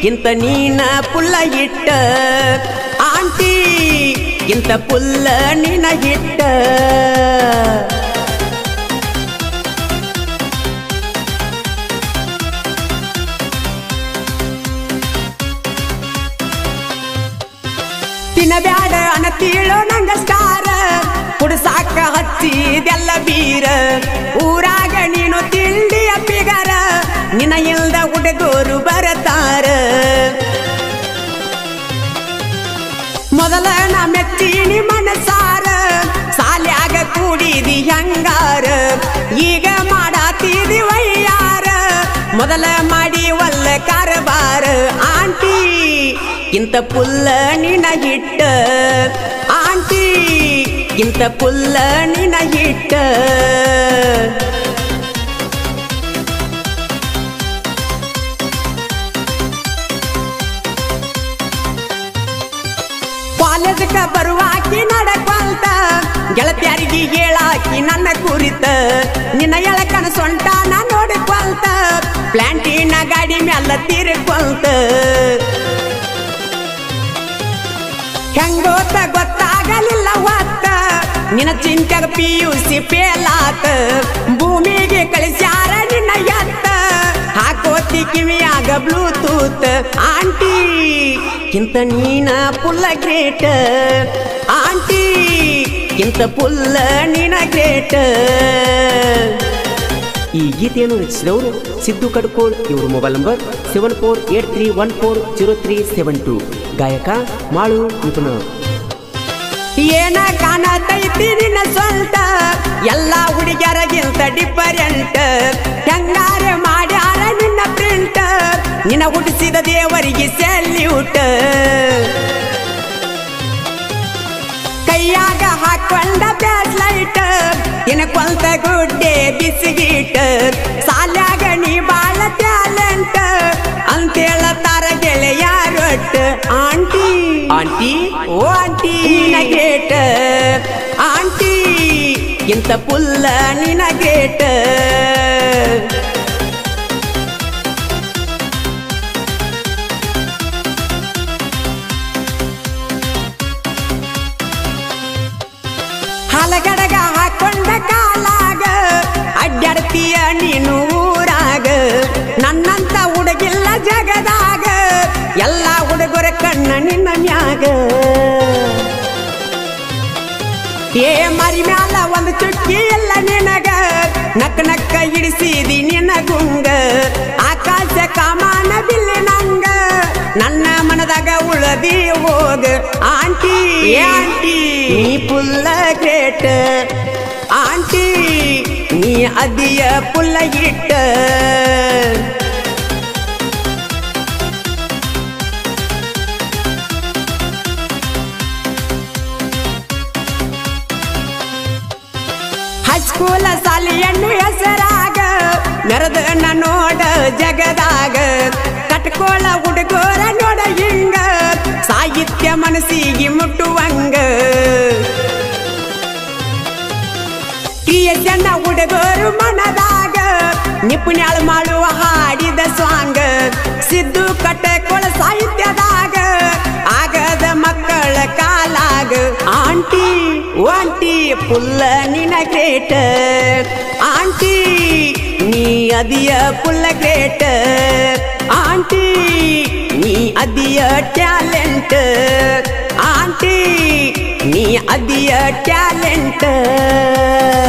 ಕಿಂತ ನೀನ ಪುಲ್ಲ ಹಿಟ್ಟ ಆಂಟಿ ಕಿಂತ ಪುಲ್ಲ ನಿನ ಹಿಟ್ಟ ತಿನ್ನಬ್ಯಾಡ ಅನ್ನತೀಳೋ ನಂಗ ಸ್ಟಾರ ಕುಡ್ಸಾಕ ಹಚ್ಚಿದೆಲ್ಲ ಬೀರ ಊರಾಗ ನೀನು ತಿಂಡಿಯ ಪಿಗರ ನಿನ ಇಲ್ದ ಹುಡುಗರು ಬರತಾರ ಮೊದಲ ನಾ ಮೆಚ್ಚಿನಿ ಮನಸಾರ ಸಾಲ್ಯಾಗ ಕೂಡಿದಿ ಹಂಗಾರ ಈಗ ಮಾಡಾತಿದಿ ವಯ್ಯಾರ ಮೊದಲ ಮಾಡಿ ಒಲ್ಲ ಕಾರಬಾರ ಆಂಟಿ ಕಿಂತ ಪುಲ್ಲ ನಿನ ಹಿಟ್ಟ ಆಂಟಿ ಕಿಂತ ಪುಲ್ಲ ನಿನ ಹಿಟ್ಟ ಕಾಲೇಜಕ ಬರುವಾಕಿ ನಡಕೊಂತ ಗೆಳತಿಯರಿಗೆ ಹೇಳಾಕಿ ನನ್ನ ಕುರಿತ ನಿನ್ನ ಎಳಕನ ಸೊಂಟ ನಾ ನೋಡಿಕೊಂತ ಪ್ಲಾಂಟಿನ ಗಾಡಿ ಮ್ಯಾಲ ತಿರ್ಕೊಂತ ಹೆಂಗೋತ ಗೊತ್ತಾಗಲಿಲ್ಲ ಹೊತ್ತ ನಿನ್ನ ಚಿಂತೆಗ PUC ಫೇಲಾತ ಭೂಮಿಗೆ ಕಳಿಸ್ಯಾರ ನಿನ್ನ ಎತ್ತ ಹಾಕೋತಿ ಕಿವಿಯಾಗ ಬ್ಲೂಟೂತ್ ಆಂಟಿ ಕಿಂತ ನೀನ ಪುಲ್ಲ ಗ್ರೇಟ್ ಆಂಟಿ ಕಿಂತ ಪುಲ್ಲ ನಿನ ಗ್ರೇಟ್ ಈ ಗೀತೆಯನ್ನು ರಚಿಸಿದವರು ಸಿದ್ದು ಕಡ್ಕೋಳ್ ಇವರು ಮೊಬೈಲ್ ನಂಬರ್ 7483140372 ಗಾಯಕ ಮಾಳು ನಿಪುಣ ಏನ ಕಾಣತೈತಿ ನಿನ್ನ ಸ್ವಂತ ಎಲ್ಲ ಹುಡುಗಿಯರಗಿಂತ ಡಿಫರೆಂಟ್ ಹೆಂಗಾರೆ ಮಾಡ್ಯಾರ ನಿನ್ನ ಪ್ರಿಂಟ್ ನಿನ್ನ ಹುಟ್ಟಿಸಿದ ದೇವರಿಗೆ ಸೆಲ್ಯೂಟ್ ಕೈಯಾಗ ಹಾಕೊಂಡ ಬ್ಯಾಸ್ ಲೈಟ್ ನಿನ್ನ ಕೊಂತ ಗುಡ್ಡೆ ಬಿಸಿಗೀಟ್ ಸಾಲ್ಯಾಗ ನೀ ಬಾಳ ಟ್ಯಾಲೆಂಟ್ ಅಂತೇಳತಾರ ಗೆಳೆಯಾರೊಟ್ಟ ಆಂಟಿ ಆಂಟಿ ಓ ಆಂಟಿ ನಿನ ಗ್ರೇಟ್ ಆಂಟಿ ಕಿಂತ ಪುಲ್ಲ ನಿನ ಗ್ರೇಟ್ ಹಲಗಡಗ ಹಾಕೊಂಡ ಕಾಲಾಗ ಅಡ್ಡಾಡ್ತೀಯ ನೀನು ಊರಾಗ ನನ್ನಂತ ಹುಡುಗಿಲ್ಲ ಜಗದಾಗ ಎಲ್ಲ ಹುಡುಗರ ಕಣ್ಣ ನಿನ್ನ ಮ್ಯಾಗ ಏ ಮರಿ ಮ್ಯಾಲ ಒಂದು ಚುಕ್ಕಿ ಎಲ್ಲ ನಿನಗ ನಕ್ಕ ನಕ್ಕ ಹಿಡಿಸಿದಿ ನಿನ್ನ ಗುಂಗ ಆಕಾಶ ಕಾಮಾನ ಬಿಲ್ಲಿ ನಂಗ ನನ್ನ ಮನದಾಗ ಉಳದಿ ಹೋಗ ಆಂಟಿ ಆಂಟಿ ನೀ ಪುಲ್ಲ ಗ್ರೇಟ್ ಆಂಟಿ ನೀ ಅದಿಯ ಪುಲ್ಲ ಹಿಟ್ಟ ಹೈಸ್ಕೂಲ ಸಾಲಿಯನ್ನು ಹೆಸರಾಗ ಮೆರೆದ ನೋಡ ಜಗದಾಗ ಕಟ್ಕೋಳ ಹುಡುಗೋರ ನೋಡ ಹಿಂಗ ಸಾಹಿತ್ಯ ಮನಸ್ಸಿಗೆ ಮುಟ್ಟುವಂಗ ಜನ ಹುಡುಗರು ಮನದಾಗ ನಿಪುಣ್ಯಾಳ ಮಾಡುವ ಹಾಡಿದ ಸಾಂಗ್ ಸಿದ್ದು ಕಟ್ಟಕೋಳ ಸಾಹಿತ್ಯದಾಗ ಆಗದ ಮಕ್ಕಳ ಕಾಲಾಗ ಆಂಟಿ ಆಂಟಿ ಪುಲ್ಲ ನಿನ ಗ್ರೇಟ್ ಆಂಟಿ ನೀ ಅದಿಯ ಪುಲ್ಲ ಗ್ರೇಟ್ ಆಂಟಿ ನೀ ಅದಿಯ ಟ್ಯಾಲೆಂಟ್ ಆಂಟಿ ನೀ ಅದಿಯ ಟ್ಯಾಲೆಂಟ್